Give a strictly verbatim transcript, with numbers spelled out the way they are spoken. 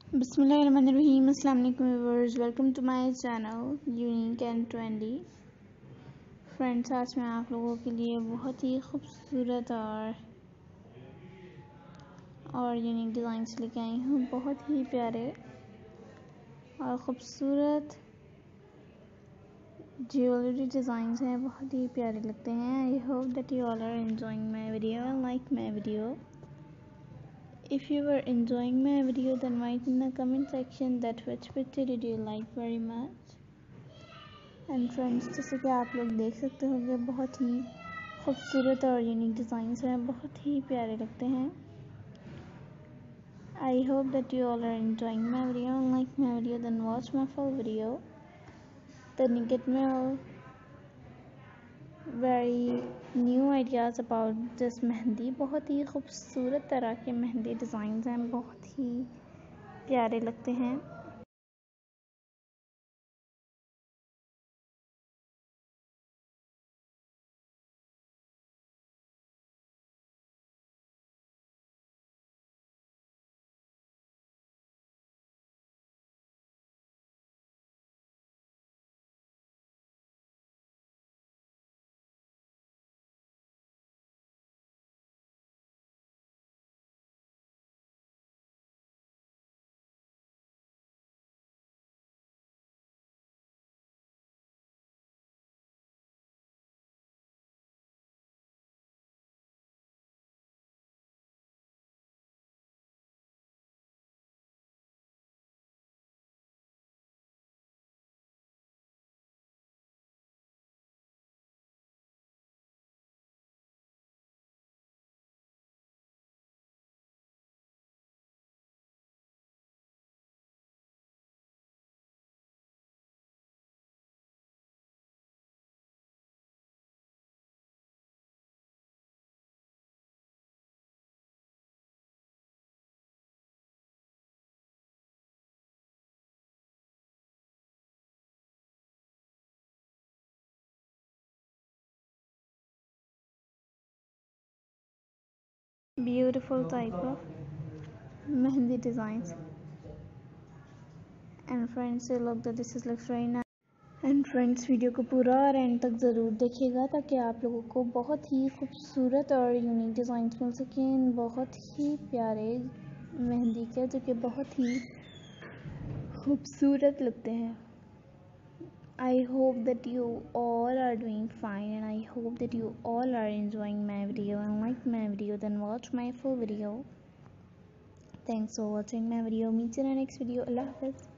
बिस्मिल्लाहिर्रहमानिर्रहीम। अस्सलाम वालेकुम viewers, welcome to my channel unique and trendy. Friends, आज मैं आप लोगों के लिए बहुत ही खूबसूरत और और यूनिक डिज़ाइंस लेके आई हूँ। बहुत ही प्यारे और ख़ूबसूरत ज्वेलरी डिज़ाइंस हैं, बहुत ही प्यारे लगते हैं। I hope that you all are enjoying my video and like my video. If you were enjoying my video, then write in the comment section that which picture did you like very much. And friends, जैसे कि आप लोग देख सकते होंगे, बहुत ही खूबसूरत और यूनिक डिज़ाइंस हैं, बहुत ही प्यारे लगते हैं. I hope that you all are enjoying my video and like my video, then watch my full video. Then you get more very new ideas about this mehndi. बहुत ही खूबसूरत तरह के मेहंदी डिज़ाइंस हैं, बहुत ही प्यारे लगते हैं. Beautiful type of mehendi designs. And friends, look that this is looks very nice. And friends, video को पूरा और एंड तक ज़रूर देखिएगा ताकि आप लोगों को बहुत ही खूबसूरत और यूनिक डिज़ाइंस मिल सकें. बहुत ही प्यारे मेहंदी के, जो कि बहुत ही खूबसूरत लगते हैं. I hope that you all are doing fine, and I hope that you all are enjoying my video and like my video, then watch my full video. Thanks for watching my video. Meet you in the next video. Allah Hafiz.